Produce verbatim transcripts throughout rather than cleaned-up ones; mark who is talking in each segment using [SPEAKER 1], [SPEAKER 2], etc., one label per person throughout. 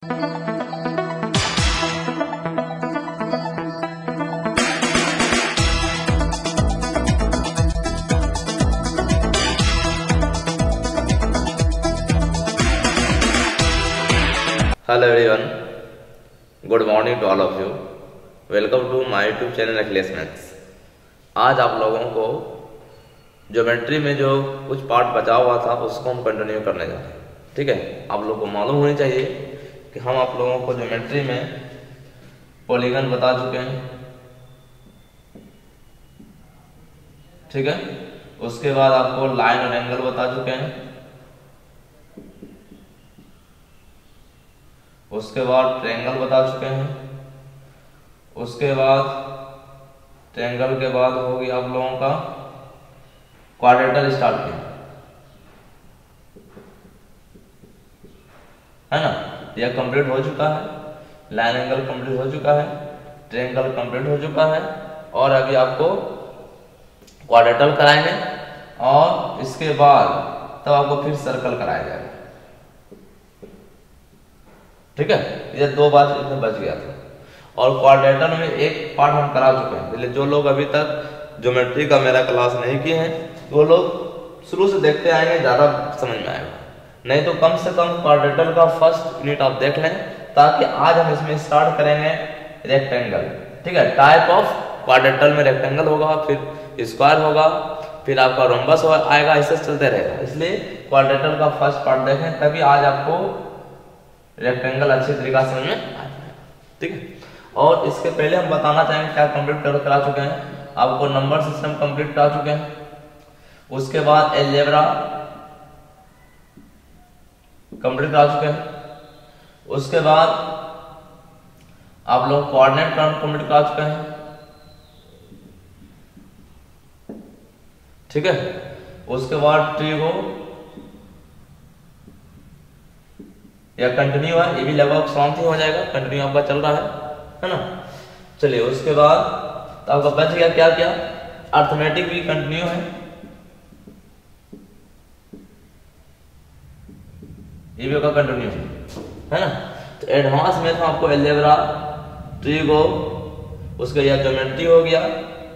[SPEAKER 1] Hello everyone, good morning to all of you. Welcome to my YouTube channel Akhilesh maths. आज आप लोगों को geometry में जो कुछ पार्ट बचा हुआ था उसको हम कंटिन्यू करने जा रहे हैं। ठीक है, आप लोगों को मालूम होनी चाहिए कि हम आप लोगों को ज्योमेट्री में पॉलीगन बता चुके हैं। ठीक है, उसके बाद आपको लाइन और एंगल बता चुके हैं। उसके बाद ट्रायंगल बता चुके हैं। उसके बाद ट्रायंगल के बाद होगी आप लोगों का क्वाड्रेटर स्टार्ट किया है ना। यह कंप्लीट हो चुका है। लाइन एंगल कंप्लीट हो चुका है, ट्रायंगल कंप्लीट हो चुका है और अभी आपको क्वाड्रेटर कराएंगे और इसके बाद तब तो आपको फिर सर्कल कराया जाएगा। ठीक है, ये दो बार इसमें बच गया था और क्वाड्रेटर में एक पार्ट हम करा चुके हैं। पहले जो लोग अभी तक ज्योमेट्री का मेरा क्लास नहीं किए हैं वो लोग शुरू से देखते आएंगे, ज्यादा समझ में आएगा। नहीं तो कम से कम क्वाड्रेटर का फर्स्ट यूनिट आप देख लें, ताकि आज हम इसमें स्टार्ट करेंगे रेक्टेंगल। ठीक है, टाइप ऑफ क्वाड्रेटर में रेक्टेंगल होगा, फिर स्क्वायर होगा, फिर आपका रोम्बस आएगा, ऐसे चलते रहेगा। इसलिए क्वाड्रेटर का फर्स्ट पार्ट देखें, तभी आज आपको रेक्टेंगल अच्छी तरीका से समझ में आ जाए। ठीक है, और इसके पहले हम बताना चाहेंगे क्या कंप्लीट कर करा चुके हैं। आपको नंबर सिस्टम कंप्लीट करा चुके हैं। उसके बाद अलजेब्रा कंप्लीट करा चुके हैं। उसके बाद आप लोग कोऑर्डिनेट कंप्लीट करा चुके हैं। ठीक है, उसके बाद ट्रिगो या कंटिन्यू है, ये भी लगभग शांति हो जाएगा, कंटिन्यू आपका चल रहा है है ना। चलिए, उसके बाद तो आपका बच गया क्या क्या, अर्थमेटिक भी कंटिन्यू है, ये भी आपका कंटिन्यू है ना। तो एडवांस में तो आपको अलजेब्रा, ट्रिगो, उसके या ज्योमेट्री हो गया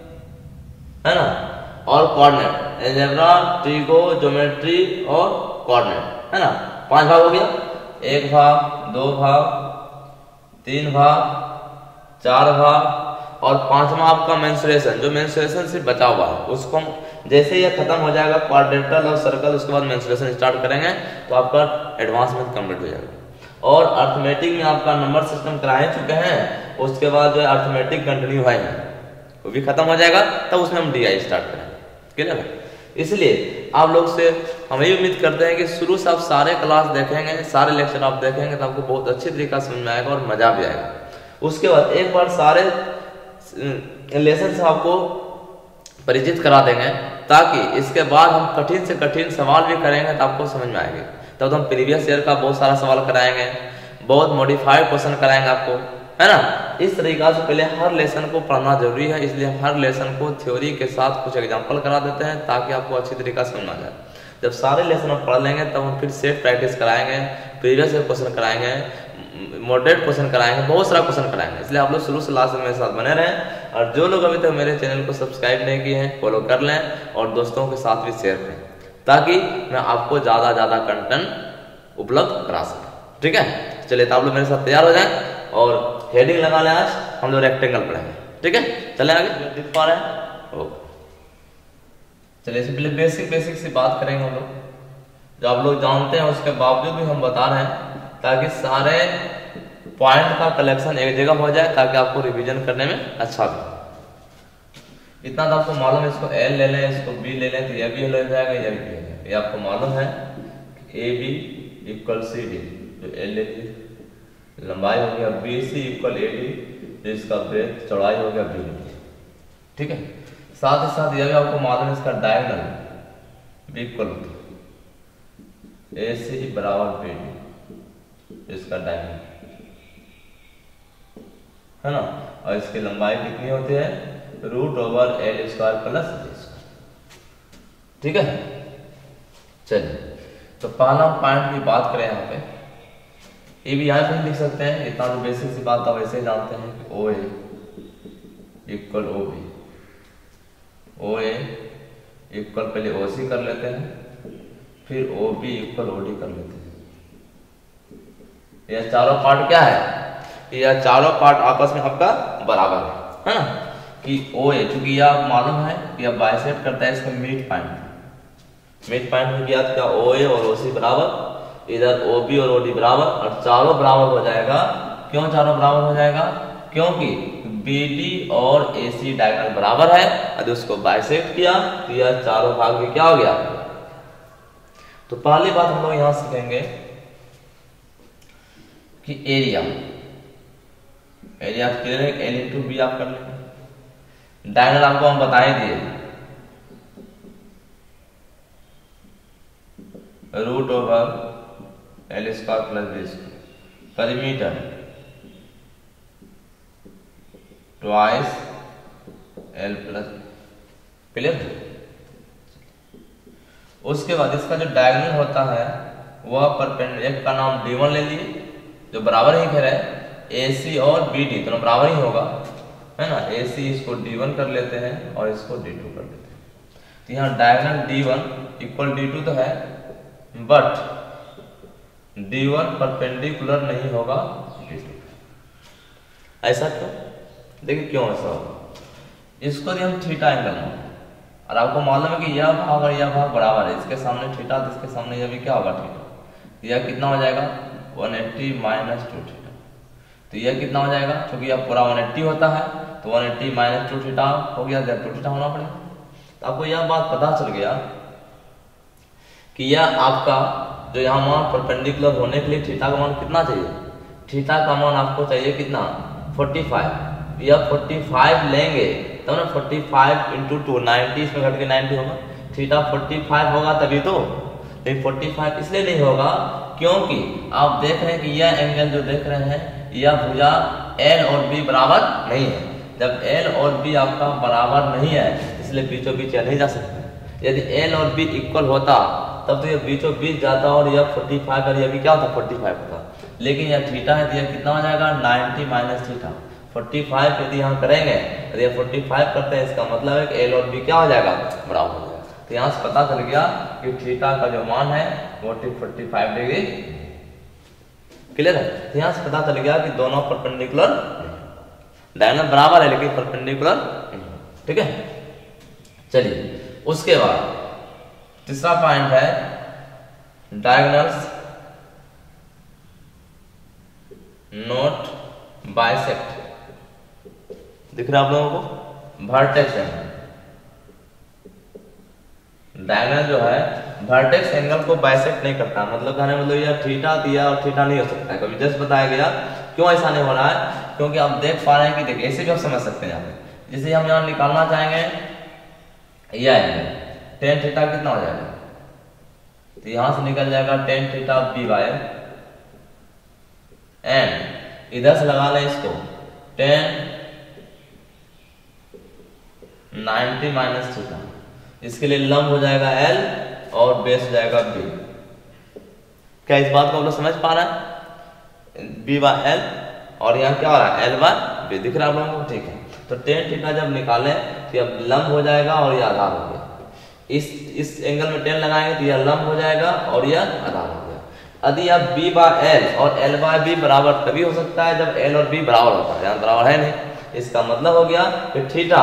[SPEAKER 1] है ना, और कोऑर्डिनेट। अलजेब्रा, ट्रिगो, ज्योमेट्री और कोऑर्डिनेट है ना, पांच भाग हो गया। एक भाग, दो भाग, तीन भाग, चार भाग और पांचवा आपका मेंसुरेशन। जो मेंसुरेशन सिर्फ बचा हुआ है उसको जैसे ही खत्म हो जाएगा क्वाड्रेटर और सर्कल, उसके बाद मेंसुरेशन स्टार्ट करेंगे तो आपका एडवांस में कंप्लीट हो जाएगा। और अर्थमेटिक में आपका नंबर सिस्टम कराए चुके हैं, उसके बाद जो है अर्थमेटिक कंटिन्यू है वो भी खत्म हो जाएगा, तब उसमें हम डी आई स्टार्ट करेंगे। क्लियर है? इसलिए आप लोग से हम ये उम्मीद करते हैं कि शुरू से आप सारे क्लास देखेंगे, सारे लेक्चर आप देखेंगे तो आपको बहुत अच्छी तरीका समझ में आएगा और मजा भी आएगा। उसके बाद एक बार सारे लेसन से आपको परिचित करा देंगे, ताकि इसके बाद हम कठिन से कठिन सवाल भी करेंगे तो आपको समझ में आएंगे। तब तो हम प्रीवियस ईयर का बहुत सारा सवाल कराएंगे, बहुत मॉडिफाइड क्वेश्चन कराएंगे आपको, है ना। इस तरीका से पहले हर लेसन को पढ़ना जरूरी है, इसलिए हम हर लेसन को थ्योरी के साथ कुछ एग्जांपल करा देते हैं ताकि आपको अच्छी तरीका से समझ आ जाए। जब सारे लेसन आप पढ़ लेंगे तब हम फिर सेट प्रैक्टिस कराएंगे, प्रीवियस ईयर क्वेश्चन कराएंगे, मॉडरेट क्वेश्चन कराएंगे, बहुत सारा क्वेश्चन कराएंगे। इसलिए आप लोग शुरू से लास्ट में मेरे साथ बने रहें। और जो लोग अभी तक मेरे चैनल को सब्सक्राइब नहीं किए हैं, फॉलो कर लें और दोस्तों के साथ भी शेयर करें, ताकि मैं आपको ज्यादा ज्यादा कंटेंट उपलब्ध करा सकूं। ठीक है, चलिए तो आप लोग मेरे साथ तैयार हो जाएं और हेडिंग लगा लें। आज हम लोग रेक्टेंगल पढ़ेंगे। ठीक है, चले आगे, दिख पा रहे हैं? ओके, चलिए इससे पहले बेसिक बेसिक सी बात करेंगे हम लोग, जो आप लोग जानते हैं उसके बावजूद भी हम बता रहे हैं, ताकि सारे पॉइंट का कलेक्शन एक जगह हो जाए, ताकि आपको रिवीजन करने में अच्छा लगे। इतना तो आपको मालूम है, इसको एल ले लें, इसको बी ले लें तो यह भी ले जाएगा, यह भी ले जाएगा। ये आपको मालूम है A B equal C D, जो एल लेती लंबाई हो गया, B C equal A D, जो इसका ब्रेथ चौड़ाई हो गया बी डी। ठीक है, साथ ही साथ यह भी आपको मालूम है इसका diagonal B equal A C बराबर बी डी, इसका डायगोनल है ना। और इसकी लंबाई कितनी होती है, root over L square plus B square. ठीक है, चलिए तो पहला पॉइंट की बात करें यहाँ पे, ए भी यहाँ पे लिख सकते हैं, इतना तो बेसिक सी बात था, वैसे ही जानते हैं कि O A equal O B, O A equal पहले ओ सी कर लेते हैं, फिर O B equal O D कर लेते हैं। यह चारों पार्ट क्या है, यह चारों पार्ट आपस में आपका बराबर है, है ना, कि ओ ए, चूंकि यह मालूम है कि यह बाइसेक्ट करता है इसका मिड पॉइंट, मिड पॉइंट में किया क्या ओ ए और ओ सी बराबर, इधर ओ बी और ओ डी बराबर, और चारों बराबर हो जाएगा। क्यों चारों बराबर हो जाएगा, क्योंकि बी डी और ए सी डायगोनल बराबर है, यदि उसको बाइसेक्ट किया तो यह चारों भाग में क्या हो गया। तो पहली बात हम लोग यहां सीखेंगे कि एरिया, एरिया क्लियर है, एल इंटू बी आप कर लेंगे। डायगोनल आपको हम बता ही दिए, root over L square plus B square, perimeter twice L plus, clear. उसके बाद इसका जो डायगोनल होता है वह परपेंडिकुलर, एक का नाम डी वन ले लिए जो बराबर ही फिर है ए सी और बी डी दोनों बराबर ही होगा, है ना। ए सी इसको डी वन कर लेते हैं और इसको डी टू कर लेते हैं। तो यहाँ diagonal D one equal D two तो है, बट डी वन परपेंडिकुलर नहीं होगा डी टू। ऐसा क्यों, देखिए क्यों ऐसा होगा। इसको हम थीटा एंगल में, और आपको मालूम है कि यह भाग और यह भाग बराबर है, इसके सामने थीटा तो इसके सामने यह भी क्या होगा थीटा। यह कितना हो जाएगा one eighty minus two theta, तो यह कितना हो जाएगा, क्योंकि यह पूरा वन एट्टी होता है तो one eighty minus two theta हो गया, टू थीटा होना पड़ेगा। तो आपको यह बात पता चल गया कि यह आपका जो यहाँ मान परपेंडिकुलर होने के लिए थीटा का मान कितना चाहिए, थीटा का मान आपको चाहिए कितना फोर्टी फाइव। यह फोर्टी फाइव लेंगे तब ना, forty five into two ninety, इसमें घट के नाइन्टी होगा, थीटा फोर्टी फाइव होगा तभी तो। लेकिन फोर्टी फाइव इसलिए नहीं होगा क्योंकि आप देख रहे हैं कि यह एंगल जो देख रहे हैं यह भुजा एल और बी बराबर नहीं है। जब एल और बी आपका बराबर नहीं है इसलिए बीचों बीच नहीं जा सकता। यदि एल और बी इक्वल होता तब तो यह बीचों बीच जाता और यह फोर्टी फाइव और यह भी क्या होता फोर्टी फाइव होता। लेकिन यह थीटा है तो यह कितना हो जाएगा ninety minus theta, forty five यदि यहाँ करेंगे यदि यह फोर्टी फाइव करते हैं इसका मतलब है कि एल और बी क्या हो जाएगा बराबर हो जाएगा। तो यहाँ से पता चल गया कि थीटा का जो मान है वो फोर्टी फाइव डिग्री, क्लियर है। तो यहाँ से पता चल गया कि दोनों परपेंडिकुलर, डायगोनल बराबर है लेकिन परपेंडिकुलर, ठीक है। चलिए उसके बाद तीसरा पॉइंट है डायगोनल्स नॉट बाइसेक्ट। दिख रहा है आप लोगों को, वर्टेक्स एंगल, डायगोनल जो है वर्टेक्स एंगल को बाइसेक्ट नहीं करता। मतलब कहने मतलब यह थीटा दिया और थीटा नहीं हो सकता है, कभी जस्ट बताया गया। क्यों ऐसा नहीं हो रहा है, क्योंकि आप देख पा रहे हैं कि देखिए ऐसे भी आप समझ सकते हैं। यहाँ पे जैसे हम यहाँ निकालना चाहेंगे यह एंगल टेन थीटा कितना हो जाएगा, तो यहां से निकल जाएगा tan theta B by, and इधर से लगा लें इसको टेन नाइन्टी माइनस थीटा, इसके लिए लंब हो जाएगा एल और बेस हो जाएगा बी। क्या इस बात को आप लोग समझ पा रहे हैं, बी बाय एल और यहाँ क्या हो रहा है एल बाय बी, दिख रहा है आप लोगों को, ठीक है। तो टेन थीटा जब निकालें तो अब लंब हो जाएगा और यह आधार हो गया। इस इस एंगल में टेन लगाएंगे तो यह लंब हो जाएगा और यह आधार हो गया। यदि अब बी बाय एल और एल बाय बी बराबर तभी हो सकता है जब एल और बी बराबर होता है, यहाँ बराबर है नहीं। इसका मतलब हो गया कि theta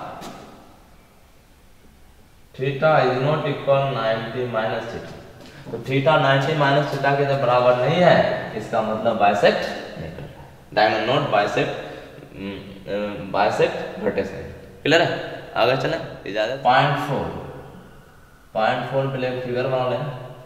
[SPEAKER 1] theta is not equal ninety minus theta. तो थीटा नाइन्टी माइनस थीटा के जब बराबर नहीं है इसका मतलब बाइसेक्ट नहीं कर रहा है, diagonal not bisect bisect vertex angle, clear है। आगे चलें, इजाजत। पॉइंट फोर, पॉइंट फोर पे एक फिगर बना लें,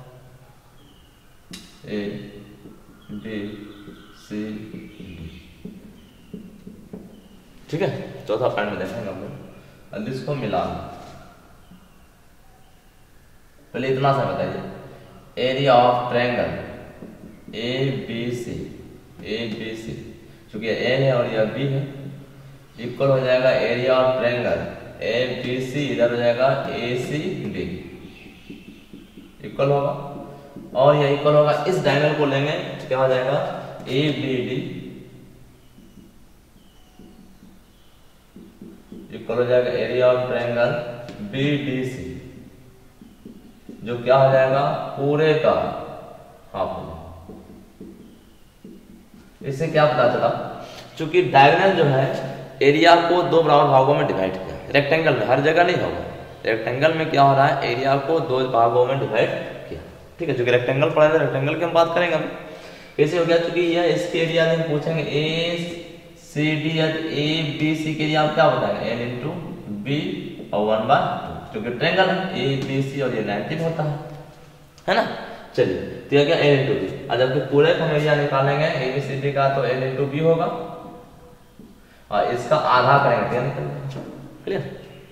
[SPEAKER 1] ए बी सी डी, ठीक है। चौथा पॉइंट में देखेंगे हम लोग, अब इसको मिला। पहले इतना सा बताइए, area of triangle A B C, A B C चूंकि ए है और यह बी है, इक्वल हो जाएगा area of triangle A B C, इधर हो जाएगा ए सी डी, इक्वल होगा। और यह इक्वल होगा, इस डायगोनल को लेंगे तो क्या हो जाएगा ए बी डी इक्वल हो जाएगा area of triangle B D C, जो क्या हो जाएगा पूरे का हाफ हो जाएगा। इससे क्या पता चला, चूंकि डायगोनल जो है एरिया को दो बराबर भागों में डिवाइड किया, रेक्टेंगल में हर जगह नहीं होगा, रेक्टेंगल में क्या हो रहा है एरिया को दो भागों में डिवाइड किया। ठीक है, चूंकि रेक्टेंगल पढ़ा है रेक्टेंगल की हम बात करेंगे अभी। कैसे हो गया, चूंकि यह इसके एरिया में पूछेंगे ए सी डी या ए बी सी के एरिया आप क्या बताएंगे एन इंटू बी और वन बाय टू, क्योंकि ट्रायंगल है ए बी सी और ये नाइनटी होता है है ना। चलिए तो यह क्या एन इंटू बी, और जबकि पूरे का हम एरिया निकालेंगे ए बी सी डी का तो एन इंटू बी होगा और इसका आधा करेंगे तो निकल क्लियर।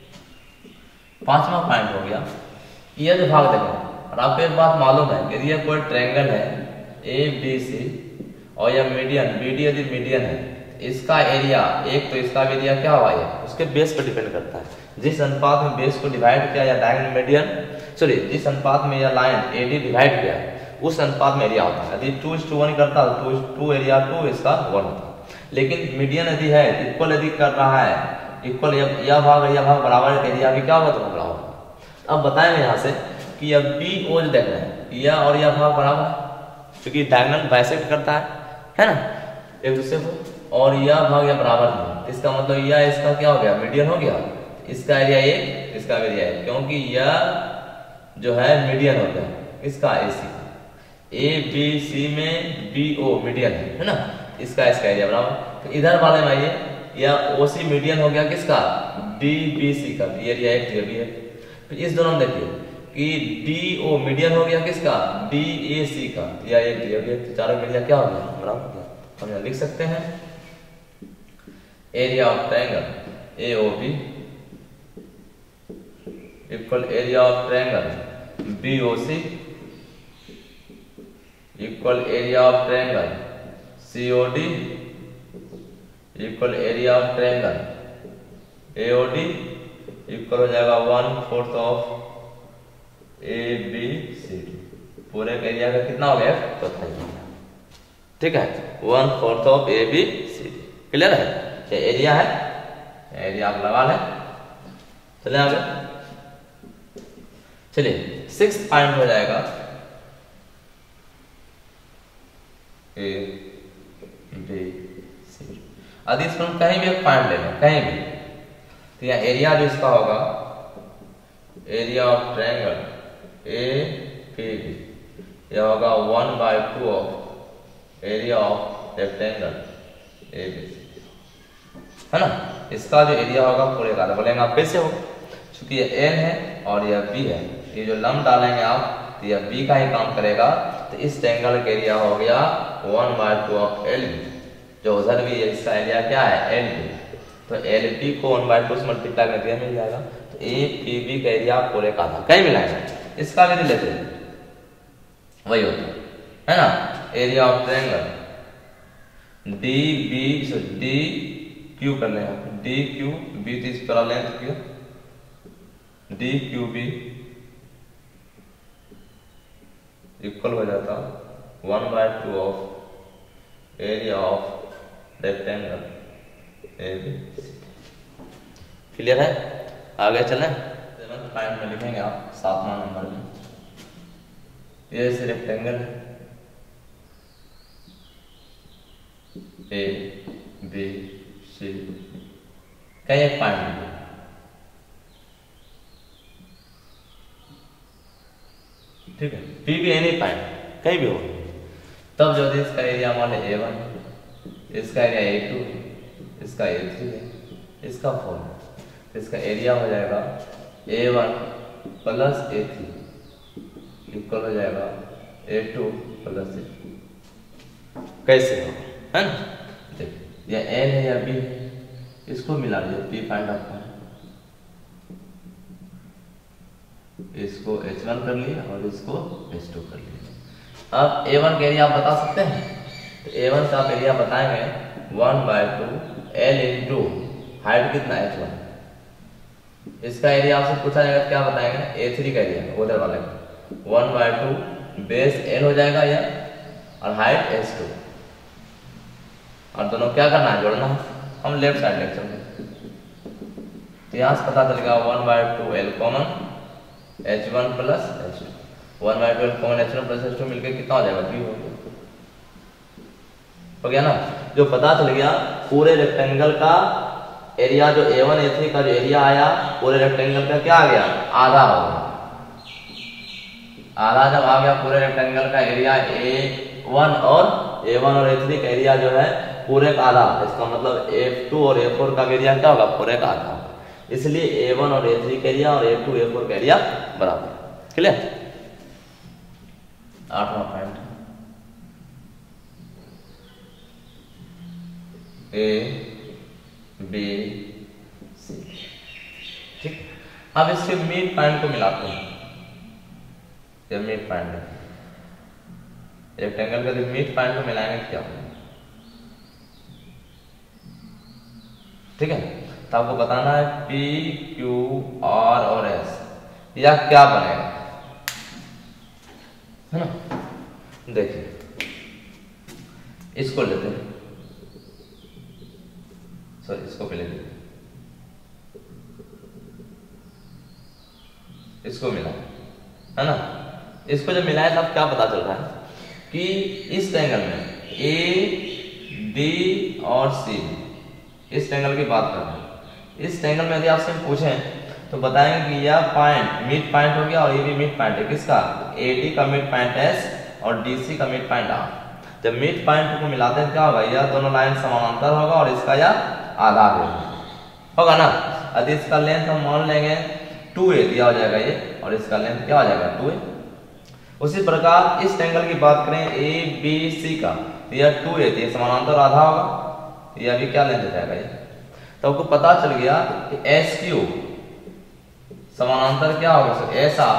[SPEAKER 1] पांचवा पॉइंट हो गया, ये जो भाग देखें और आपको एक बात मालूम है कि ये कोई ट्रायंगल है ए बी सी और यह मीडियन बी डी यदि मीडियन है, इसका एरिया एक तो इसका भी एरिया क्या हुआ है उसके बेस पर डिपेंड करता है। जिस अनुपात में बेस को डिवाइड किया या डायगोनल मीडियन सॉरी जिस अनुपात में यह लाइन एडी डिवाइड किया उस अनुपात में एरिया होता है। यदि टू इस टू वन करता है तो टू एरिया टू इसका वन होता है। लेकिन मीडियन यदि है इक्वल यदि कर रहा है इक्वल यह भाग यह भाग बराबर एरिया भी क्या होगा तो बराबर। अब बताएंगे यहाँ से कि यह बी ओ जो देख रहे हैं यह और यह भाग बराबर है क्योंकि डायगोनल बाइसेक्ट करता है है ना एक दूसरे को, और यह भाग यह बराबर है। इसका मतलब यह इसका क्या हो गया मीडियन हो गया, इसका एरिया एक इसका एरिया एक, क्योंकि यह जो है मीडियन हो गया इसका ए सी ए बी सी में बी ओ मीडियन है है ना, इसका इसका एरिया बराबर। तो इधर वाले में आइए यह ओ सी मीडियन हो गया किसका डी बी सी का, ये एरिया एक ये भी है। फिर इस दोनों में देखिए कि डी ओ मीडियन हो गया किसका डी ए सी का, या एक ये भी है, चारों एरिया क्या हो गया बराबर हो गया। हम यहाँ लिख सकते हैं area of triangle A O B equal area of triangle B O C equal area of triangle C O D equal area of triangle A O D equal हो जाएगा one fourth of A B C D. पूरे का area का कितना हो गया चौथा area, ठीक है one fourth of A B C D. Clear है, ये एरिया है, एरिया आप लगा लें। चले आगे, चलिए सिक्स पॉइंट हो जाएगा ए बी सी। यदि इसमें हम कहीं भी एक पॉइंट ले लें कहीं भी तो यह एरिया जो इसका होगा area of triangle A B D यह होगा one by two of area of rectangle A B C है ना। इसका जो एरिया होगा पूरे का बोलेंगे आप कैसे हो, क्योंकि ये एन है और यह बी है, ये जो लंब डालेंगे आप तो यह बी का ही काम करेगा। तो इस ट्रायंगल का एरिया हो गया one by two of L B, जो उधर भी है इसका एरिया क्या है एल बी, तो एल बी को वन बाय टू से मल्टीप्लाई कर दिया मिल जाएगा। तो ए पी बी का एरिया पूरे का था कहीं मिलाएगा, इसका भी लेते हैं वही होता है ना area of triangle D B so D Q कर लेंगे डी क्यू बी तो इस तरह length Q D Q B equal हो जाता one by two of area of rectangle A B C. Clear है, आगे चलें। सेवंथ पॉइंट में लिखेंगे आप सातवां नंबर में, ये से रेक्टेंगल है ए बी सी का एक पॉइंट ठीक है, पी भी एनी पॉइंट कहीं भी हो, तब जो इसका एरिया मान ए वन इसका एरिया ए टू इसका ए थ्री है इसका फोर है, इसका एरिया हो जाएगा A one plus A three equal हो जाएगा ए टू प्लस ए। कैसे हो है ना, देखिए या एन है या बी है, इसको मिला लीजिए पी फाइंड आउट है, इसको एच वन कर लिया और इसको एच टू कर लिया। अब ए वन का एरिया आप बता सकते हैं, तो ए वन का आप एरिया बताएंगे one by two L into height कितना एच वन, इसका एरिया आपसे पूछा जाएगा क्या बताएंगे ए थ्री का एरिया उधर वाले का one by two base L हो जाएगा या और हाइट एच टू और दोनों क्या करना है, जोड़ना है। हम लेफ्ट साइड लेके चलते, तो यहाँ से पता चलेगा one by two L common H one plus H two, one by two L common H one plus H two मिलकर कितना हो जाएगा, बी हो गया, हो गया ना। जो पता चल गया पूरे रेक्टेंगल का एरिया, जो ए वन ए थ्री का जो एरिया आया पूरे रेक्टेंगल का क्या आ गया, आधा हो गया। आधा जब आ गया पूरे रेक्टेंगल का एरिया ए वन और ए वन और ए थ्री का एरिया जो है पूरे का आधा, इसका मतलब एफ टू और ए फोर का एरिया क्या होगा, पूरे का आधा। इसलिए ए वन और ए थ्री का एरिया और ए टू ए फोर का एरिया बराबर। क्लियर। आठवां पॉइंट ए बी सी, ठीक। अब इसके मिड पॉइंट को मिलाते हैं। ये मिड पॉइंट है, रेक्टेंगल का जो मिड पॉइंट को मिलाएंगे क्या होगा, ठीक है। तो आपको बताना है पी क्यू आर और एस या क्या बनेगा, है ना। देखिए इसको लेते हैं, सॉरी इसको पहले लेते हैं, इसको मिला है ना। इसको जब मिलाए तब क्या पता चल रहा है कि इस ट्रायंगल में ए बी और सी, इस ट्रायंगल की बात कर रहे हैं। इस ट्रायंगल में यदि आपसे पूछें तो बताएंगे कि यह पॉइंट मिड पॉइंट हो गया और ये भी मिड पॉइंट है, किसका, ए डी का मिड पॉइंट एस और डी सी का मिड पॉइंट आर। जब मिड पॉइंट को मिलाते हैं क्या होगा, यह दोनों लाइन समानांतर होगा और इसका यह आधार होगा ना। यदि इसका लेंथ हम मान लेंगे टू ए दिया हो जाएगा ये, और इसका लेंथ क्या हो जाएगा, टू ए। उसी प्रकार इस ट्रायंगल की बात करें ए बी सी का, तो यह टू ए थी, समानांतर आधा होगा, यह भी क्या लेंथ जाएगा ये। तो आपको पता चल गया कि एस क्यू समानांतर क्या होगा, सर एस आर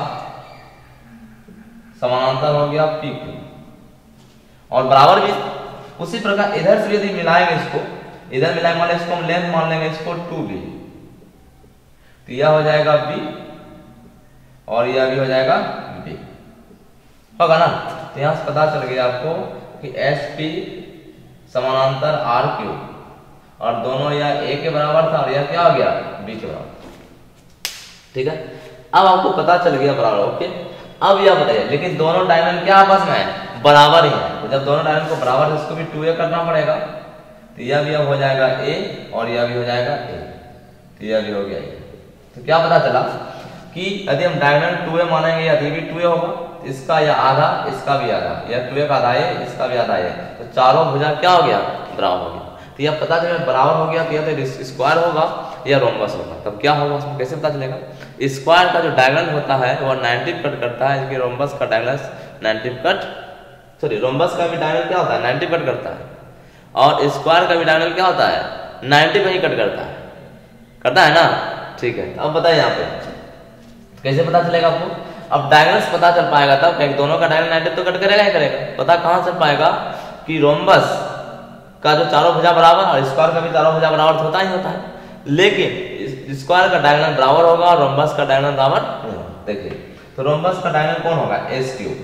[SPEAKER 1] समानांतर हो गया पी क्यू, और बराबर भी उसी प्रकार इधर से यदि मिलाएंगे इसको, इधर मिलाएंगे मान इसको हम लेंथ मान लेंगे इसको टू बी, तो यह हो जाएगा बी और यह भी हो जाएगा बी, होगा ना। तो यहां से पता चल गया आपको कि एस पी समानांतर आर क्यू, और दोनों यह ए के बराबर था और यह क्या हो गया, बी के बराबर, ठीक है। अब आपको पता चल गया बराबर, ओके। अब यह बताइए लेकिन दोनों डायमेंशन क्या आपस में है, बराबर ही है। तो जब दोनों डायमेंशन को बराबर है इसको भी टू ए करना पड़ेगा, तो यह भी अब हो जाएगा ए और यह भी हो जाएगा ए, तो यह भी हो गया ए। तो क्या पता चला कि यदि हम डायगोनल टू ए मानेंगे यदि भी टू ए होगा, इसका या आधा इसका भी आधा, यह टू ए का आधा है इसका भी आधा है, तो चारों भुजा क्या हो गया, बराबर हो गया। तो यह पता चला बराबर हो गया, तो यह तो स्क्वायर होगा या रोम्बस होगा। तब क्या होगा उसमें कैसे पता चलेगा, स्क्वायर का जो डायगोनल होता है वह नाइंटी कट करता है, जबकि रोम्बस का diagonal ninety cut sorry rhombus का भी डायगोनल क्या होता है, नाइंटी कट करता है, और स्क्वायर का भी डायगोनल क्या होता है, नाइंटी पे ही कट करता है, करता है ना, ठीक है। अब बताइए यहाँ पे कैसे पता चलेगा आपको। अब डायगोनल्स पता चल पाएगा तब क्या दोनों का डायगोनल नाइंटी तो कट करेगा ही करेगा। पता कहां चल पाएगा कि रोम्बस का जो चारों भुजा बराबर और स्क्वायर का भी चारों भुजा बराबर होता ही होता है, लेकिन स्क्वायर का डायगोनल बराबर होगा और रोम्बस का डायगोनल बराबर नहीं होगा। देखिए तो रोम्बस का डायगोनल कौन होगा, एस क्यू,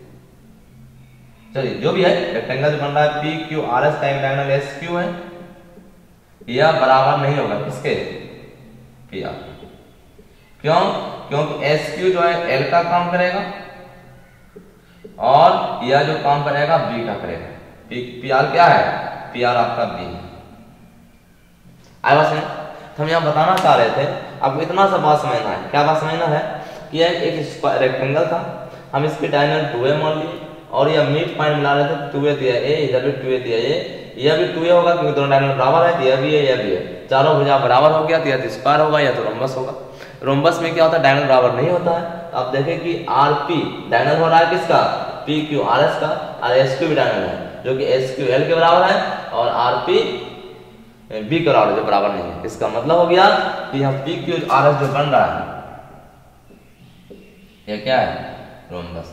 [SPEAKER 1] चलिए जो भी है रेक्टेंगल जो बन रहा है पी क्यू आर एस का एक डायगोनल एस क्यू है, यह बराबर नहीं होगा किसके, पी आर। क्यों, क्योंकि एस क्यू जो है एल का काम करेगा और यह जो काम करेगा बी का करेगा। पी, पी आर क्या है, पी आर आपका बी है। आया बात समझ। हम यहाँ बताना चाह रहे थे आपको इतना सा बात समझना है, क्या बात समझना है कि यह एक रेक्टेंगल था, हम इसके डायगोनल टू ए मान लिए और यह मिड पॉइंट मिला रहे थे, टू ए दिया ए, इधर भी टू ए दिया ए, यह भी टू ए होगा क्योंकि दोनों डायगोनल बराबर है, यह भी है यह भी है, चारों भुजा बराबर हो गया तो यह स्क्वायर होगा या तो रोम्बस होगा। रोम्बस में क्या होता है, डायगोनल बराबर नहीं होता है। तो आप देखें कि आर पी डायगोनल हो रहा है किसका, पी क्यू आर एस का, और एस क्यू भी डायगोनल है जो कि एस क्यू एल के बराबर है और आर पी बी के बराबर जो बराबर नहीं है। इसका मतलब हो गया कि यहाँ पी क्यू आर एस जो बन रहा है ये क्या है, रोम्बस।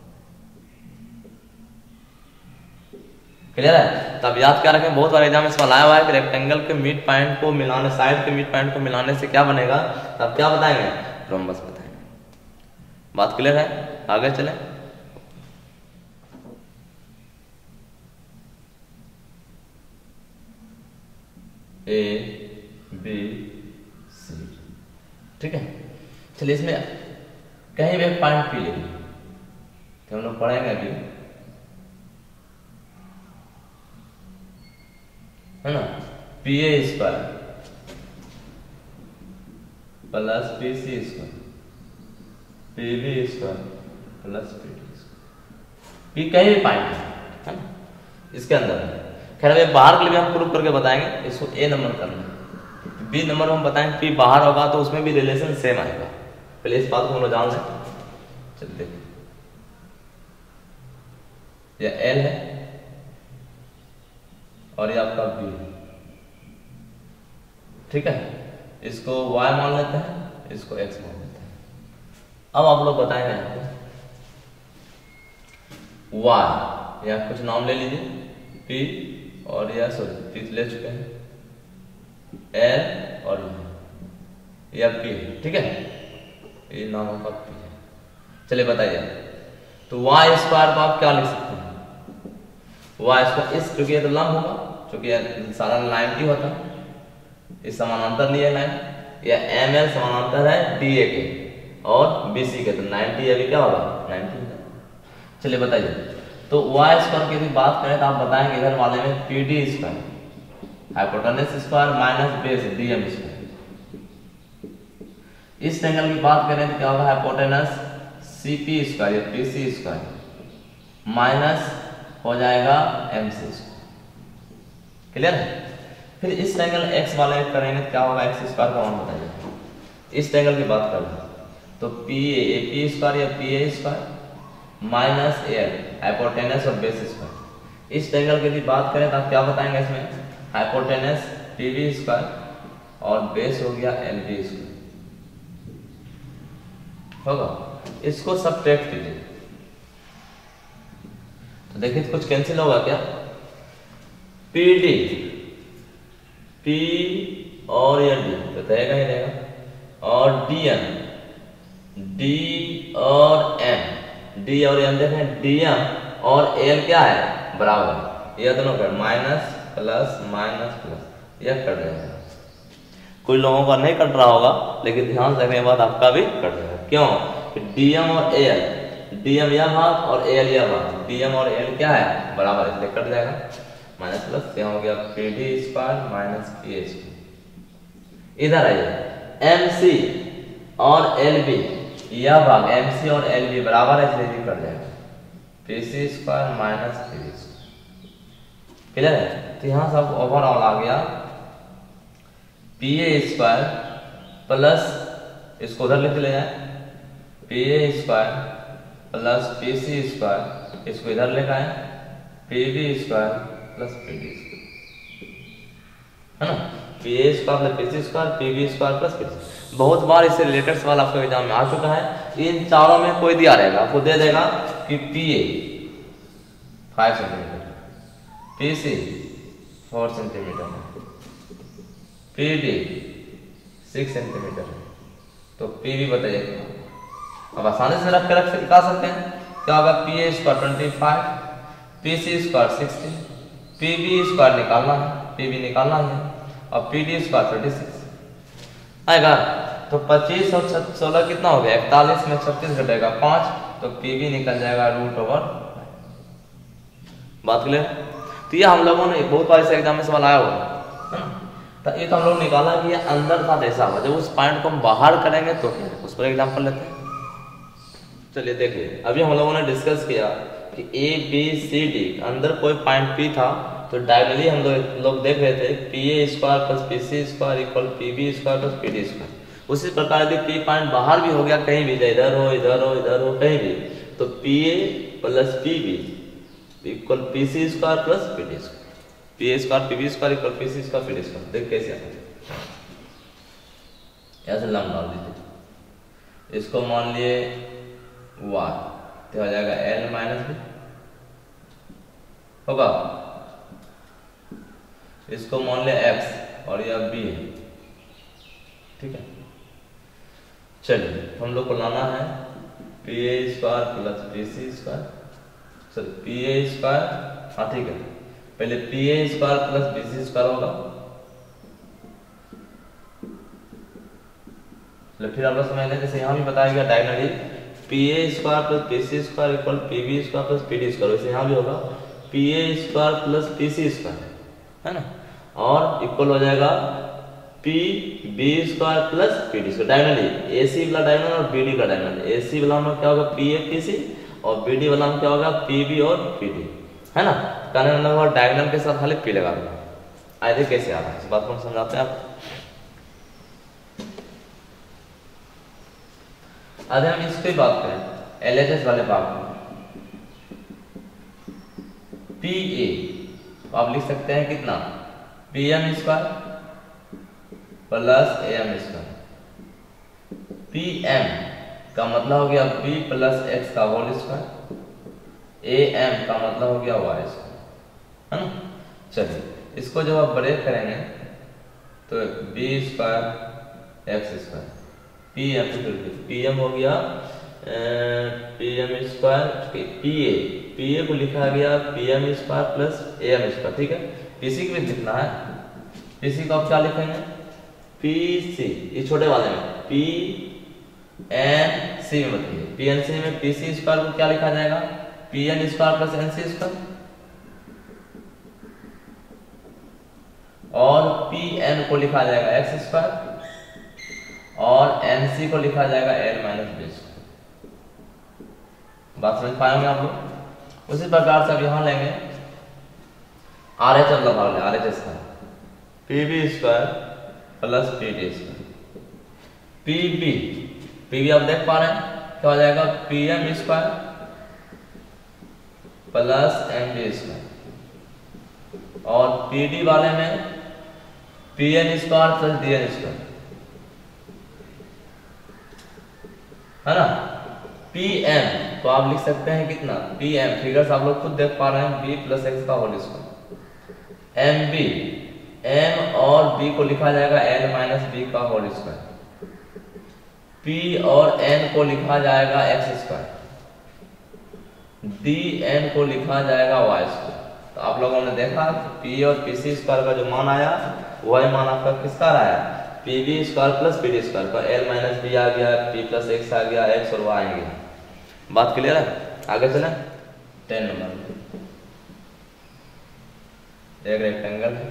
[SPEAKER 1] क्लियर है। तब याद क्या रखें, बहुत बार एग्जाम में सवाल आया हुआ है कि रेक्टेंगल के मिड पॉइंट को मिलाने, साइड के मिड पॉइंट को मिलाने से क्या बनेगा, तब क्या बताएंगे, रोम्बस बताएंगे। बात क्लियर है, आगे चलें। A B C. ठीक है, चलिए इसमें कहीं भी पॉइंट पी लेंगे तो हम लोग पढ़ेंगे अभी, है ना। P A square plus P C square P B square plus P D square, P कहीं भी पॉइंट है ना इसके अंदर। खैर अभी बाहर के लिए भी हम प्रूव करके बताएंगे, इसको ए नंबर करना है, बी नंबर हम बताएंगे पी बाहर होगा तो उसमें भी रिलेशन सेम आएगा। पहले इस बात को हम लोग जान लें। चलिए देखिए, यह एल है और ये आपका बी है। ठीक है, इसको y मान लेते हैं, इसको x मान लेते हैं। अब आप लोग बताएंगे आपको y, या कुछ नाम ले लीजिए, p और या सॉरी p ले चुके हैं, l और या p। ठीक है, ये नाम आपका p है। चलिए बताइए, तो y स्क्वायर को आप क्या लिख सकते हैं? y स्क्वायर इस, क्योंकि ये तो लंब होगा, क्योंकि सारा नाइनटी होता है, इस समानांतर लिए लाइन, या एम एल समानांतर है डी ए के और बी सी के, तो नाइनटी अभी क्या होगा नाइनटी। चलिए बताइए, तो वाई स्क्वायर की भी बात करें तो आप बताएंगे इधर वाले में P D square hypotenuse square minus base D M square. इस ट्रायंगल की बात करें तो क्या होगा हाइपोटेनस सी पी स्क्वायर या पी सी स्क्वायर माइनस हो जाएगा एम सी स्क्वायर। क्लियर है? फिर इस ट्रायंगल एक्स वाले करेंगे क्या होगा, एक्स स्क्वायर का मान बताइए। इस ट्रायंगल की बात करें तो पी ए पी स्क्वायर या P A square minus A L hypotenuse और बेस स्क्वायर। इस ट्रायंगल की भी बात करें तो आप क्या बताएंगे, इसमें हाइपोटेनस पी बी स्क्वायर और बेस हो गया एल बी स्क्वायर होगा। इसको सब्ट्रैक्ट कीजिए तो देखिए कुछ कैंसिल होगा क्या, पी डी P और या D तो रहेगा ही रहेगा, और डी एम D और M D और M देखें D M और L क्या है बराबर, यह दोनों कर माइनस प्लस माइनस प्लस, यह कर देगा। कोई लोगों का नहीं कट रहा होगा, लेकिन ध्यान रखने के बाद आपका भी कट जाएगा। क्यों? डी एम और ए एल, डी एम यह भाग और ए एल यह भाग, डी एम और एल क्या है बराबर, इसलिए कट जाएगा। माइनस प्लस यहाँ हो गया P D square minus P A square. इधर आइए, एम सी और एल बी यह भाग एम सी और एल बी बराबर है, इसलिए कट जाएगा P C square minus P D square. Clear है? तो यहाँ सब ओवरऑल आ गया पी ए स्क्वायर प्लस, इसको उधर लिख ले जाए, P A square plus P C square, इसको इधर लेकर आए, P B square plus P D square, है ना। P A square plus P C square P B square plus P D. बहुत बार इससे रिलेटेड सवाल आपके एग्जाम में आ चुका है। इन चारों में कोई दिया रहेगा, आपको दे देगा कि P A five centimetre, P C four centimetre, P D six centimetre, तो पी बी बताइए। अब आसानी से रख के रख निकाल सकते हैं, क्या होगा P A square twenty five, P C square sixty, P B square निकालना है, पी बी निकालना है, और P D square thirty six आएगा। तो पच्चीस और सोलह कितना हो गया, इकतालीस में छत्तीस घटेगा पांच, तो पी बी निकल जाएगा रूट ओवर। बात क्लियर? तो ये हम लोगों ने बहुत बार इस एग्जाम में सवाल आया हुआ है ना। तो ये तो हम लोग निकाला कि ये अंदर था ऐसा हुआ, जब उस पॉइंट को हम बाहर करेंगे तो उस पर एग्जाम्पल लेते हैं। चलिए देखिए, अभी हम लोगों ने डिस्कस किया कि ए बी सी डी अंदर कोई पॉइंट पी था, तो डायगोनली हम लोग लोग देख रहे थे P A square plus P C square equal P B square plus P D square. उसी प्रकार यदि पी पॉइंट बाहर भी हो गया कहीं भी, इधर हो इधर हो इधर हो कहीं भी, तो P A plus P B equal P C square plus P D square, P A square P B square equal P C square P D square. देख कैसे आता है, ऐसे लंब डाल दीजिए, इसको मान लिए y तो हो जाएगा l माइनस बी होगा, इसको मान ले x और यह b है। ठीक है, चलिए हम लोग को लाना है P A square plus P C square, sorry P A square, हाँ ठीक है, पहले P A square plus B C square होगा तो फिर आप लोग समझ लें, जैसे यहाँ भी बताया गया diagonally P A square plus P C square equal P B square plus P D square, वैसे यहाँ भी होगा P A square plus P C square, है ना, और इक्वल हो जाएगा P B square plus P D square. Diagonally A C वाला डायगोनल और बी डी का डायगोनल, ए सी वाला में क्या होगा पी ए पी सी और बी डी वाला में क्या होगा पी बी और पी डी, है ना। कहने का मतलब डायगोनल के साथ खाली पी लगा देना। आइए कैसे आ रहा है इस बात को समझाते हैं आप। आज हम इसकी बात करें एल एच एस वाले भाग में। पी ए तो आप लिख सकते हैं कितना P M square plus A M square. P M का मतलब हो गया पी प्लस एक्स का होल स्क्वायर, ए एम का मतलब हो गया वाई स्क्वायर, है ना। चलिए इसको जब आप ब्रेक करेंगे तो B square X square P M P M हो गया P M square P A P A को लिखा गया P M square plus A M square, ठीक है। पीसी को भी लिखना है, पीसी को आप क्या लिखेंगे पी सी, ये छोटे वाले में पी एन सी में बताइए, पी एन सी में पी सी स्क्वायर को क्या लिखा जाएगा P N square plus N C square, और पी एन को लिखा जाएगा एक्स स्क्वायर और एनसी को लिखा जाएगा एल माइनस बी स्क्वायर। बात समझ पाएंगे आप लोग। उसी प्रकार से अब यहां लेंगे आर एच मतलब भाग ले R H square P B square plus P D square, P B P B आप देख पा रहे हैं क्या हो जाएगा P M square plus M B square, और पी डी वाले में P N square plus D N square, है ना। पी एम तो आप लिख सकते हैं कितना पी एम, फिगर्स आप लोग खुद देख पा रहे हैं बी प्लस एक्स का whole square, M B M और बी को लिखा जाएगा एल माइनस बी का होल स्क्वायर, पी और एन को लिखा जाएगा एक्स स्क्वायर, डी एन को लिखा जाएगा वाई स्क्वायर। तो आप लोगों ने देखा पी और पी सी स्क्वायर का जो मान आया वही मान आपका किसका आया P B square plus P D square का, एल माइनस बी आ गया, पी प्लस एक्स आ गया, एक्स और वाई आएंगे। बात क्लियर है, आगे चलें। टेन नंबर एक रेक्टेंगल है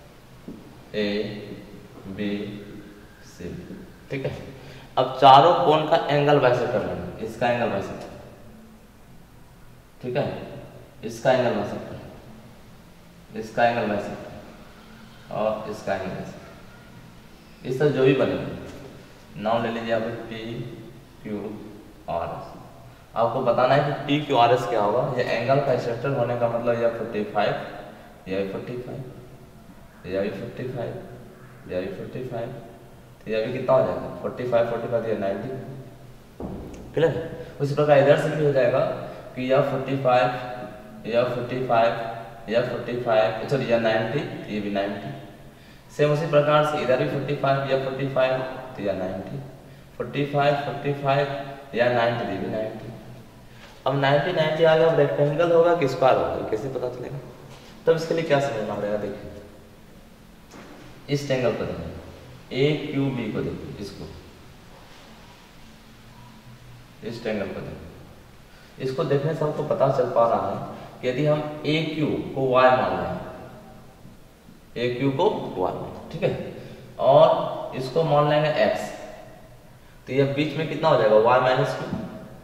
[SPEAKER 1] ए बी सी, ठीक है। अब चारों कोण का एंगल बाइसेक्ट कर लेंगे, इसका एंगल बाइसेक्ट, ठीक है, इसका एंगल बाइसेक्ट, इसका एंगल बाइसेक्ट और इसका एंगल बाइसेक्ट, इस तरह जो भी बने नाम ले लीजिए आप पी क्यू आर एस। आपको बताना है कि पी क्यू आर एस क्या होगा। ये एंगल का सेक्टर होने का मतलब यह फोर्टी फाइव, यह फोर्टी फाइव, यह भी फोर्टी फाइव, यह भी फोर्टी फाइव, तो यह भी कितना हो जाएगा फोर्टी फाइव, फोर्टी फाइव यह नाइन्टी, क्लियर। उसी प्रकार इधर से भी हो जाएगा कि यह फोर्टी फाइव, यह फोर्टी फाइव, यह फोर्टी फाइव, सॉरी यह नाइन्टी, ये भी नाइन्टी। सेम उसी प्रकार से इधर भी फोर्टी फाइव या फोर्टी फाइव तो या ninety, forty five, forty five या नाइन्टी भी नाइन्टी। अब नाइन्टी नाइन्टी आ गया, अब रेक्टेंगल होगा कि स्क्वायर होगा कैसे पता चलेगा। तब इसके लिए क्या समझना पड़ेगा, देखिए इस ट्रायंगल को देखिए ए क्यू बी को देखिए, इसको इस ट्रायंगल को देखिए, इसको देखने से हमको पता चल पा रहा है कि यदि हम ए क्यू को वाई मान लें, ए क्यू को वाई, ठीक है, और इसको मान लेंगे एक्स, तो ये बीच में कितना हो जाएगा Y minus Q,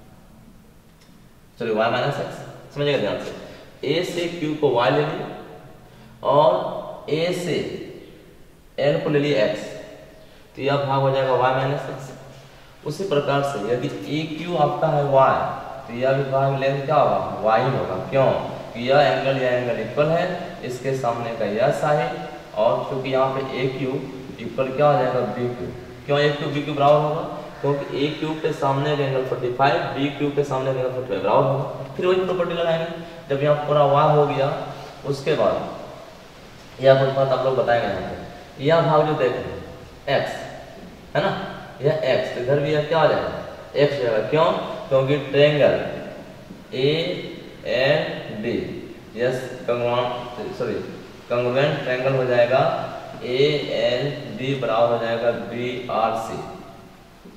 [SPEAKER 1] sorry Y minus X, समझिएगा ध्यान से। ए से क्यू को वाई ले लिए और ए से एल को ले लिए एक्स, तो यह भाग हो जाएगा वाई माइनस एक्स। उसी प्रकार से यदि ए क्यू आपका है वाई, तो यह भी भाग लेंथ क्या होगा वाई होगा, क्यों कि यह एंगल यह एंगल इक्वल है, इसके सामने का यह साइड, और क्योंकि यहाँ पे ए क्यू इक्वल क्या हो जाएगा बी क्यू, क्यों ए क्यू बी क्यू बराबर होगा क्योंकि ए क्यू के सामने का angle forty five, B Q के सामने का एंगल फोर्टी फाइव बराबर होगा। फिर वही प्रॉपर्टी लगाएंगे। जब यहाँ पूरा वाई हो गया उसके बाद यह कुछ बात आप लोग बताएंगे यहाँ पे, यह भाग जो देख रहे हैं एक्स है ना, यह एक्स, तो इधर भी यह क्या हो जाएगा एक्स जाएगा, क्यों क्योंकि triangle A and D yes sorry congruent triangle हो जाएगा ए एल डी बराबर हो जाएगा बी आर सी,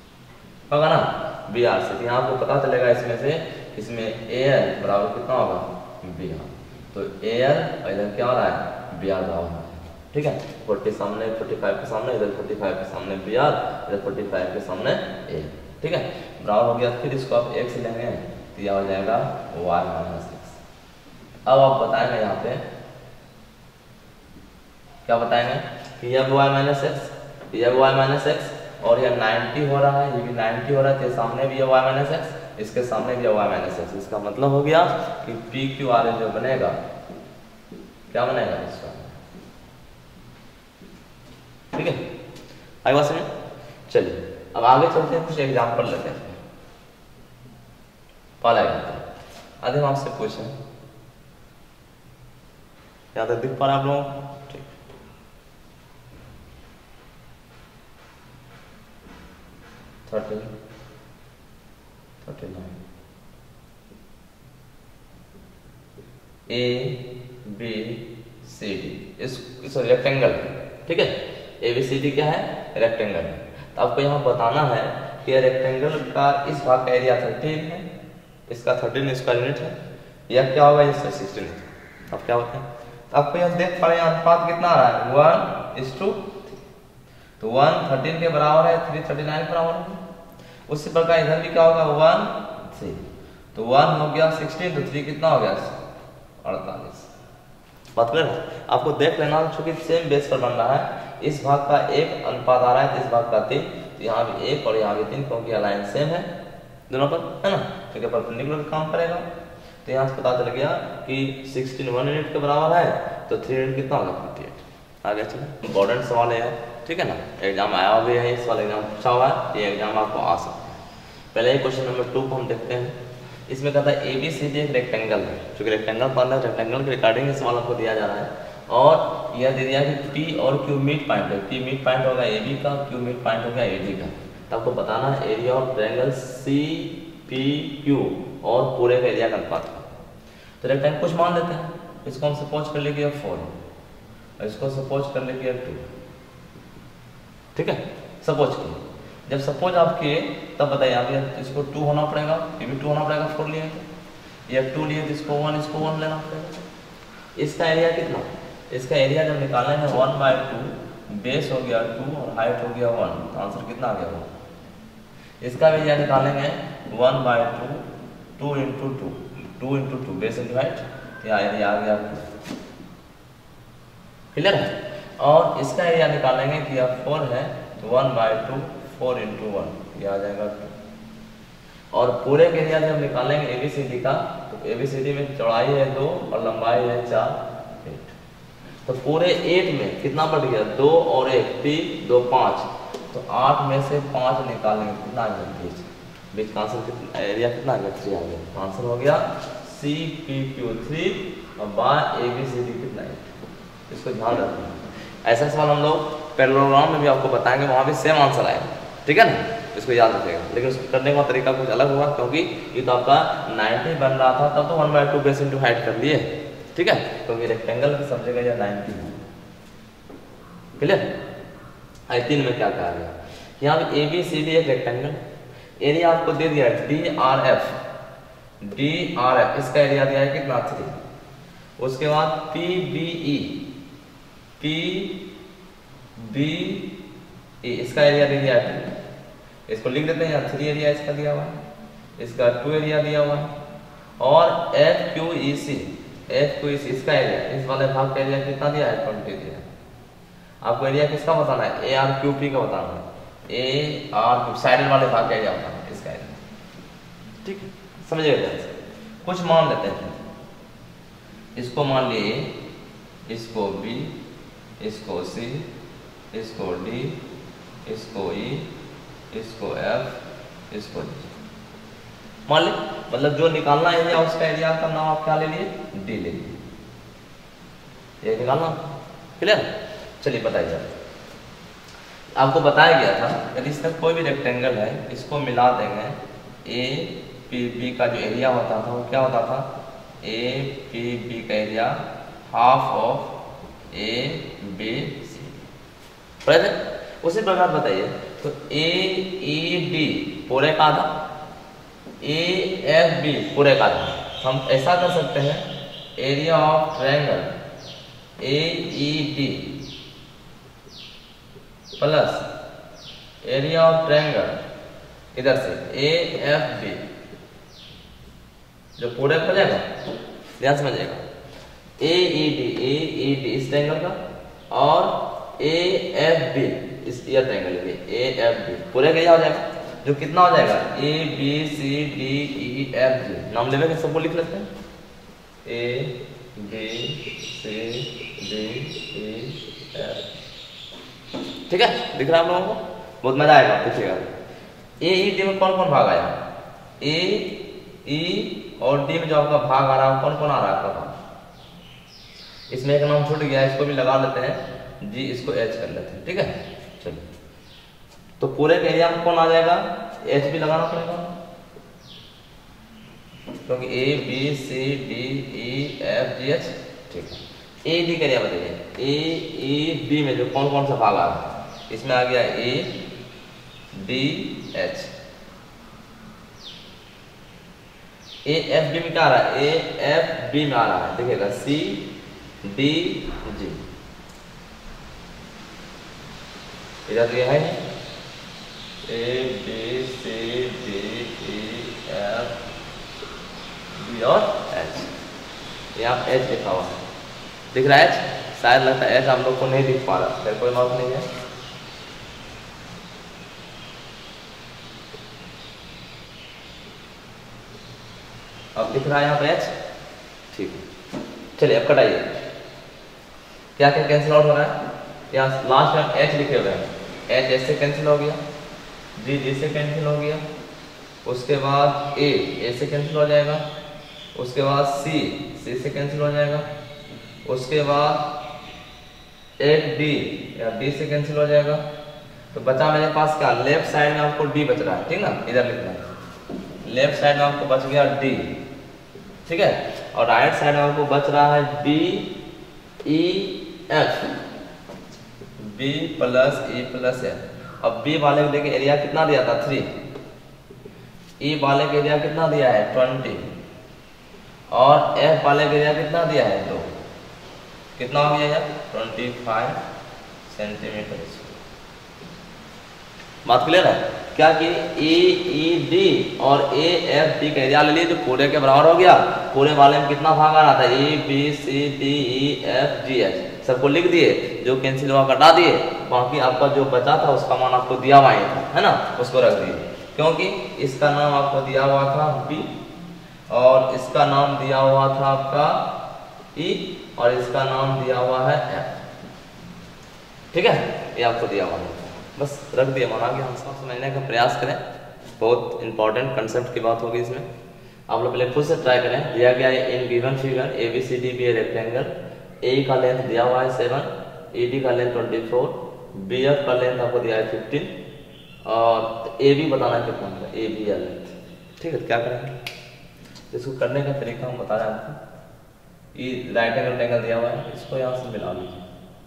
[SPEAKER 1] होगा ना, बी आर से। तो यहाँ आपको पता चलेगा इसमें से, इसमें ए एल बराबर कितना होगा, बी आर। तो ए एल और इधर क्या हो रहा है, बी आर बराबर है, ठीक है। फोर्टी सामने, फोर्टी फाइव के सामने, इधर फोर्टी फाइव के सामने बी आर, इधर फोर्टी फाइव के सामने ए, ठीक है, बराबर हो गया। फिर इसको आप एक से लेंगे तो यह हो जाएगा वाई माइनस एक्स। अब आप बताएंगे यहाँ पे क्या बताएंगे कि यह वाई माइनस एक्स, यह वाई माइनस एक्स और यह नाइन्टी हो रहा है, ये भी नाइन्टी हो रहा है, तो सामने भी है वाई माइनस एक्स, इसके सामने भी है वाई माइनस एक्स। इसका मतलब हो गया कि पी क्यू आर एल जो बनेगा, क्या बनेगा इसका, ठीक है। आगे बात समझ। चलिए अब आगे चलते हैं, कुछ एग्जाम्पल लेते हैं। पहला एग्जाम्पल आधे हम आपसे पूछे, यहाँ तक दिख पा रहा है आप लोगों को, ठीक। Thirty thirty nine A B C D, इस इस रेक्टेंगल, ठीक है। ए बी सी डी क्या है, रेक्टेंगल है। तो आपको यहाँ बताना है कि रेक्टेंगल का इस भाग का एरिया थर्टीन है, इसका थर्टीन इसका यूनिट है, यह क्या होगा, इसका सिक्सटीन है। अब क्या होता है, तो आपको यहाँ देख पा रहे हैं अनुपात कितना आ रहा है, वन इज टू, तो वन थर्टीन के बराबर है, थ्री थर्टी नाइन के बराबर है। उसी प्रकार इधर भी क्या होगा, वन थ्री, तो वन हो गया सिक्सटीन, तो थ्री कितना हो गया, अड़तालीस। बात करें, आपको देख लेना, चूंकि सेम बेस पर बन रहा है, इस भाग का एक अनुपात आ रहा है, तो इस भाग का तीन, तो यहाँ भी एक और यहाँ भी तीन, क्योंकि लाइन सेम है दोनों पर, है ना, क्योंकि परपेंडिकुलर काम करेगा। तो यहाँ से पता चल गया कि सिक्सटीन वन यूनिट के बराबर है, तो थ्री यूनिट कितना होगा, फिफ्टी एट। आगे चलो, इम्पोर्टेंट सवाल है, ठीक है ना, एग्जाम आया भी है, इस वाले एग्जाम पूछा हुआ है, ये एग्जाम आपको आ सकता है। पहले क्वेश्चन नंबर टू को हम देखते हैं। इसमें कहता है ए बी सी डी एक रेक्टेंगल है, क्योंकि रेक्टेंगल पढ़ना है, रेक्टेंगल के रिगार्डिंग इस सवाल आपको दिया जा रहा है। और यह दे दिया कि पी और क्यू मिड पॉइंट है, पी मिड पॉइंट होगा ए बी का, क्यू मिड पॉइंट होगा ए डी का। तो आपको बताना है area of triangle C P Q और पूरे का एरिया का अनुपात। तो रेक्टेंगल कुछ मान लेते हैं, इसको हम सपोज कर ले कि फोर और इसको सपोज कर ले कि टू, ठीक है, सपोज किए। जब सपोज आप किए तब बताइए, आप इसको टू होना पड़ेगा, ये भी टू होना पड़ेगा, फोर लिए तो या टू लिए तो इसको वन, इसको वन लेना पड़ेगा। इसका एरिया कितना, इसका एरिया जब निकालना है वन बाई टू, बेस हो गया टू और हाइट हो गया वन, तो आंसर कितना आ गया वन। इसका भी एरिया निकालेंगे one by two, two into two, two into two, base into height, या एरिया आ गया टू, क्लियर है। और इसका एरिया निकालेंगे कि यह फोर है, तो one by two, four into one, ये आ जाएगा टू। और पूरे के एरिया जब निकालेंगे एबीसीडी का, तो एबीसीडी में चौड़ाई है दो और लंबाई है चार, एट। तो पूरे एट में कितना बढ़ गया, दो और एक, तीन दो पाँच, तो आठ में से पाँच निकालेंगे, कितना आ गया, बीच बीच का आंसर कितना, एरिया कितना आ गया, थ्री आ गया। आंसर हो गया सी पी क्यू थ्री और बाय एबीसीडी कितना, एट। इसको ध्यान रखना। ऐसा सवाल हम लोग पैरेललोग्राम में भी आपको बताएंगे, वहाँ भी सेम आंसर आएगा, ठीक है ना, इसको याद रखिएगा। लेकिन उसको करने का तरीका कुछ अलग होगा, क्योंकि ये तो आपका नाइन्टी बन रहा था, तब तो one by two base into height कर लिए, ठीक है, क्योंकि रेक्टेंगल की सब जगह यह नाइन्टी है, क्लियर। आई तीन में क्या कहा गया, यहाँ पे ए बी सी डी एक रेक्टेंगल, एरिया आपको दे दिया D R F, D R F, इसका एरिया दिया है कितना, थ्री। उसके बाद P B E, P B E, इसका एरिया दे दिया है टू, इसको लिख देते हैं, थ्री एरिया इसका दिया हुआ है, इसका टू एरिया दिया हुआ है। और F Q E C, F Q E C इसका एरिया, इस वाले भाग का एरिया कितना दिया है, ट्वेंटी दिया है। आपको एरिया किसका बताना है, ए आर क्यू पी का बताना है, ए आर क्यू साइड वाले भाग का एरिया बताना है, इसका एरिया, ठीक है, समझिएगा। कुछ मान लेते हैं, इसको मान लिए, इसको बी, इसको सी, इसको डी, इसको ई, इसको एफ, इसको जी, मान ली। मतलब जो निकालना एरिया उसका एरिया का नाम आप क्या ले लिए, डी ले लिए, ये निकालना, क्लियर। चलिए बताइए, आपको बताया गया था यदि इसका कोई भी रेक्टेंगल है, इसको मिला देंगे, ए पी बी का जो एरिया होता था वो क्या होता था, ए पी बी का area half of A B C. उसी प्रकार बताइए, तो ए ई डी पूरे का आधा, ए एफ बी पूरे का आधा। हम ऐसा कर सकते हैं, area of triangle A E D plus area of triangle इधर से ए एफ बी जो पूरे हो जाएगा, ध्यान समझिएगा, A E D A E D इस ट्रायंगल का और ए एफ बी इस ईयर ट्रायंगल के ए एफ बी पूरे का हो जाएगा, जो कितना हो जाएगा A B C D E F G. नाम लेवे के सबको लिख लेते हैं, A B C D E F. ठीक है, दिख रहा है आप लोगों को? बहुत मजा आएगा, पूछिएगा। ए ई डी में कौन कौन भाग आया? ए ई और डी में जो आपका भाग आ रहा है कौन कौन आ रहा है आपका भाग? इसमें एक नाम छूट गया, इसको भी लगा लेते हैं, जी इसको एच कर लेते हैं। ठीक है, चलिए, तो पूरे के एरिया में कौन आ जाएगा? एच भी लगाना पड़ेगा, क्योंकि A B C D E F G H. ठीक है, ए डी का एरिया बताइए, ए ई बी में जो कौन कौन सा भाग आ रहा है? इसमें आ गया A D H. A F B में क्या आ रहा है? ए एफ बी में आ रहा है, देखिएगा सी डी जी, इधर तो यह है A B C D E F B और एच। यहाँ एच लिखा हुआ है, दिख रहा है एच? शायद लगता है एच हम लोग को नहीं दिख पा रहा, फिर कोई बात नहीं है। अब दिख रहा है यहाँ पे एच? ठीक है, चलिए अब कटाइए। क्या क्या कैंसिल आउट हो रहा है? यहाँ लास्ट में एच लिखे हुए हैं, एच एच से कैंसिल हो गया, जी जी से कैंसिल हो गया, उसके बाद ए ए से कैंसिल हो जाएगा, उसके बाद सी सी से कैंसिल हो जाएगा, उसके बाद एक डी या डी से कैंसिल हो जाएगा। तो बचा मेरे पास क्या? लेफ्ट साइड में आपको डी बच रहा है, ठीक ना? इधर लिखना है, लेफ्ट साइड में आपको बच गया डी, ठीक है, और राइट साइड में आपको बच रहा है B E F, B plus E plus F. अब बी वाले को देखिए एरिया कितना दिया था? थ्री। ई वाले का एरिया कितना दिया है? ट्वेंटी। और एफ वाले का एरिया कितना दिया है? दो। कितना हो गया यार? Twenty five centimetre. बात क्लियर है? क्या कि ए ई डी और ए एफ डी का एरिया ले लिए, जो पूरे के बराबर हो गया। पूरे वाले में कितना भाग आ रहा था? A B C D E F G H, सबको लिख दिए, जो कैंसिल हुआ कटा दिए, बाकी आपका जो बचा था उसका मान आपको दिया हुआ ही था, है ना? उसको रख दिए, क्योंकि इसका नाम आपको दिया हुआ था बी और इसका नाम दिया हुआ था आपका ई और इसका नाम दिया हुआ है एफ। ठीक है, ये आपको दिया हुआ है, बस रख दिया, माना कि हम सब समझने का प्रयास करें। बहुत इंपॉर्टेंट कंसेप्ट की बात होगी इसमें, आप लोग पहले खुद से ट्राई करें। दिया गया है in given figure A B C D B A rectangle, A का लेंथ दिया हुआ है सेवन, ए डी का length twenty four, B F का लेंथ आपको दिया है फिफ्टीन और ए बी बताना है कितना होगा, ए बी या लेंथ। ठीक है, क्या करेंगे इसको करने का तरीका हम बता रहे हैं आपको। ये राइट एंगल ट्रायंगल दिया हुआ है, इसको यहाँ से मिला लीजिए,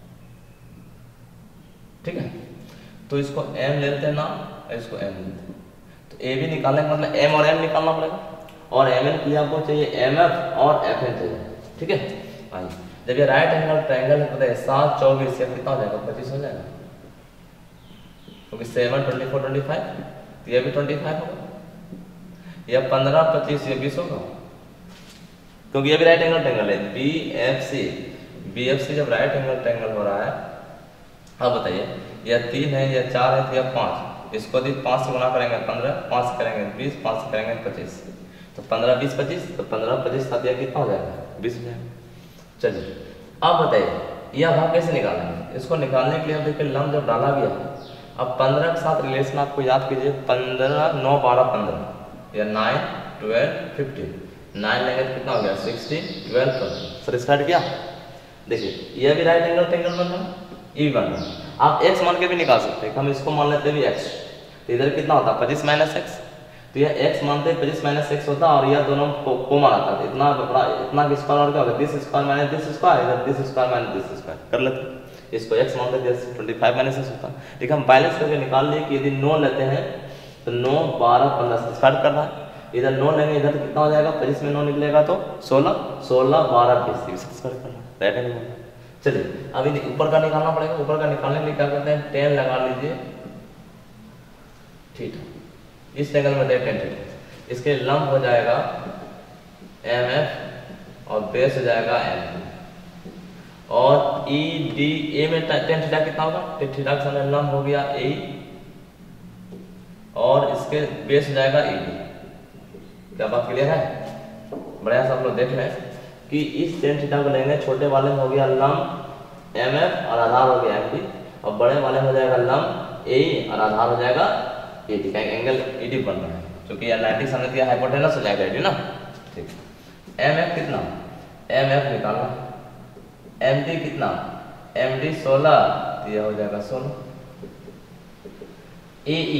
[SPEAKER 1] ठीक है। तो इसको m लेते हैं ना, इसको m लेते हैं, तो a भी निकालने का मतलब m और m निकालना पड़ेगा, और mn के लिए आपको चाहिए mf और fn चाहिए, ठीक है। आइए, जब ये राइट एंगल ट्रायंगल है पता है सात चौबीस या कितना हो जाएगा? पच्चीस हो जाएगा, क्योंकि seven twenty four twenty five, ये भी ट्वेंटी फाइव होगा, या पंद्रह पच्चीस या बीस होगा, क्योंकि ये भी राइट एंगल ट्रायंगल है। B F C, B F C जब राइट एंगल ट्रायंगल हो रहा है, अब बताइए या तीन है या चार है तो या पाँच, इसको यदि पाँच से गुना करेंगे पंद्रह, पाँच से करेंगे बीस, पाँच से करेंगे पच्चीस, तो पंद्रह बीस पच्चीस, तो पंद्रह पच्चीस साथ या कितना हो जाएगा? बीस हो जाएगा। चलिए अब बताइए यह भाग कैसे निकालेंगे? इसको निकालने के लिए अब देखिए लंब जब डाला गया है, अब पंद्रह के साथ रिलेशन आपको याद कीजिए, पंद्रह नौ बारह पंद्रह, या नाइन ट्वेल्व फिफ्टीन, नाइन लेंगे तो कितना हो गया? सिक्सटीन, ट्वेल्व पंद्रह। सर स्टार्ट किया, देखिए यह भी राइट एंगल ट्रायंगल बन रहा है, ई बन रहा है। आप x मान के भी निकाल सकते हैं, हम इसको मान लेते हैं भी x, तो इधर कितना होता है? पच्चीस माइनस एक्स, तो यह x मानते हैं पच्चीस माइनस एक्स होता है, और यह दोनों को, को माना था, तो इतना बड़ा इतना की स्क्वायर और क्या होगा? This square minus this square, इधर this square minus this square कर लेते हैं। इसको x मानते हैं, ट्वेंटी फाइव माइनस एक्स होता है। ठीक है, हम बैलेंस करके निकाल लिए कि यदि नौ लेते हैं तो नौ बारह पंद्रह सेटिस्फाइड कर रहा है। इधर नौ लेंगे, इधर कितना हो जाएगा, पच्चीस में नौ निकलेगा तो सोलह, सोलह बारह बीस भी सेटिस्फाइड कर रहा है। राइट एंगल बोल। चलिए अभी ऊपर का निकालना पड़ेगा। ऊपर का निकालने के लिए क्या करते हैं, टेन लगा लीजिए थीटा। इस एंगल में टेन थीटा, इसके लंब हो जाएगा एम एफ और बेस हो जाएगा एम। और ई डी ए में टेन थीटा कितना होगा, टेन थीटा का समय लंब हो गया ए और इसके बेस हो जाएगा ई डी। क्या बात क्लियर है? बढ़िया सब लोग देख रहे हैं कि इस टेन थीटा को लेंगे, छोटे वाले में हो गया लंब एम एफ और आधार हो गया एम डी, और बड़े वाले में हो जाएगा लंब ए और आधार हो जाएगा ए डी। का एंगल ई डी बन रहा है क्योंकि यह नाइन्टी सामने दिया, हाइपोटेनस हो जाएगा ए डी ना। ठीक, एम एफ कितना, एम एफ निकालना, एम डी कितना, एम डी सोलह दिया हो जाएगा सोलह। ए ई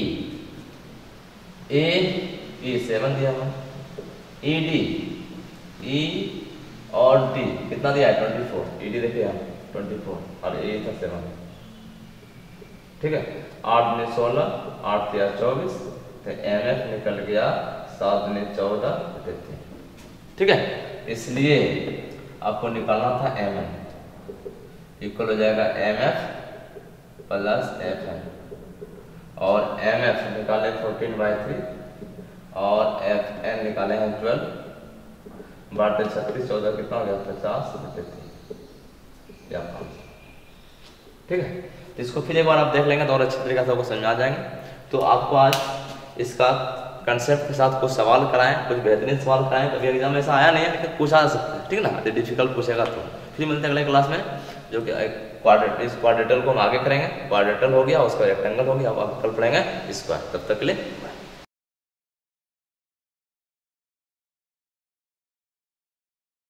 [SPEAKER 1] ए ई सेवन दिया हुआ, ई डी ई और डी कितना दिया है ट्वेंटी फोर। ई डी देखिए आप ट्वेंटी फोर और ए था सेवन। ठीक है, आठ में सोलह, आठ दिया चौबीस, तो एम एफ निकल गया सात में चौदह तैतीस। ठीक है, इसलिए आपको निकालना था एम एन इक्वल हो जाएगा M F plus F N, और एम एफ निकाले फोर्टीन बाई थ्री और एफ एन निकाले हैं ट्वेल्व, बारह छत्तीस, चौदह कितना हो गया पचास तैतीस या पाँच। ठीक है, इसको फिर एक बार आप देख लेंगे तो और अच्छी तरीके से आपको समझ आ जाएंगे। तो आपको आज इसका कंसेप्ट के साथ कुछ सवाल कराएं, कुछ बेहतरीन सवाल कराएं। कभी एग्जाम में ऐसा आया नहीं है लेकिन पूछा जा सकता है। ठीक है ना, यदि डिफिकल्ट पूछेगा तो फिर मिलते हैं अगले क्लास में, जो कि क्वाड्रेट इस क्वाड्रेटल को हम आगे करेंगे। क्वाड्रेटल हो गया, उसका रेक्टेंगल हो गया, अब आप कल पढ़ेंगे स्क्वायर। तब तक के लिए